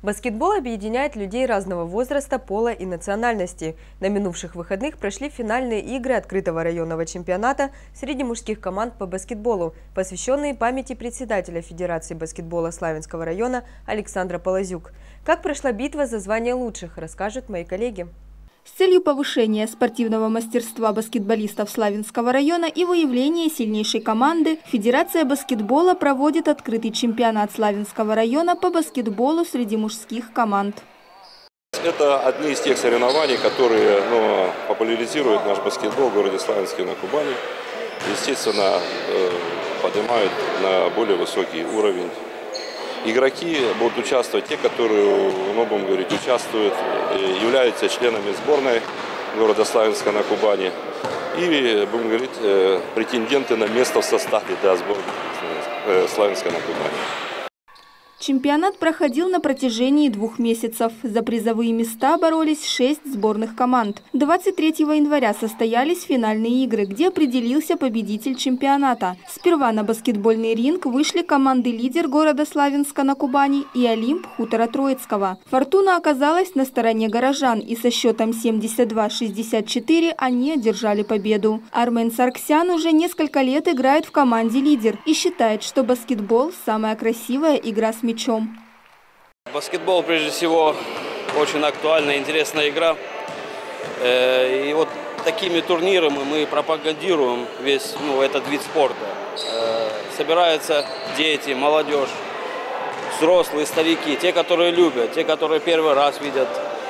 Баскетбол объединяет людей разного возраста, пола и национальности. На минувших выходных прошли финальные игры открытого районного чемпионата среди мужских команд по баскетболу, посвященные памяти председателя Федерации баскетбола Славянского района Александра Полозюк. Как прошла битва за звание лучших, расскажут мои коллеги. С целью повышения спортивного мастерства баскетболистов Славянского района и выявления сильнейшей команды, Федерация баскетбола проводит открытый чемпионат Славянского района по баскетболу среди мужских команд. Это одни из тех соревнований, которые популяризируют наш баскетбол в городе Славянске на Кубани. Естественно, поднимают на более высокий уровень. Игроки будут участвовать, те, которые, будем говорить, участвуют, являются членами сборной города Славянска на Кубани. И, будем говорить, претенденты на место в составе сборной Славянска на Кубани. Чемпионат проходил на протяжении 2 месяцев. За призовые места боролись 6 сборных команд. 23 января состоялись финальные игры, где определился победитель чемпионата. Сперва на баскетбольный ринг вышли команды «Лидер» города Славянска на Кубани и «Олимп» хутора Троицкого. Фортуна оказалась на стороне горожан, и со счетом 72-64 они одержали победу. Армен Сарксян уже несколько лет играет в команде «Лидер» и считает, что баскетбол – самая красивая игра с мячом. Баскетбол, прежде всего, очень актуальная, интересная игра. И вот такими турнирами мы пропагандируем весь этот вид спорта. Собираются дети, молодежь, взрослые, старики, те, которые любят, те, которые первый раз видят.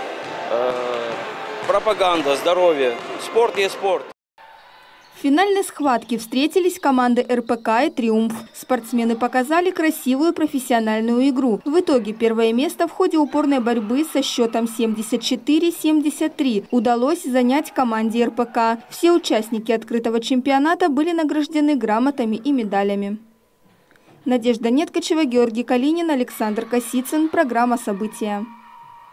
Пропаганда, здоровье. Спорт есть спорт. В финальной схватке встретились команды РПК и «Триумф». Спортсмены показали красивую профессиональную игру. В итоге первое место в ходе упорной борьбы со счетом 74-73 удалось занять команде РПК. Все участники открытого чемпионата были награждены грамотами и медалями. Надежда Неткачева, Георгий Калинин, Александр Косицын. Программа «События».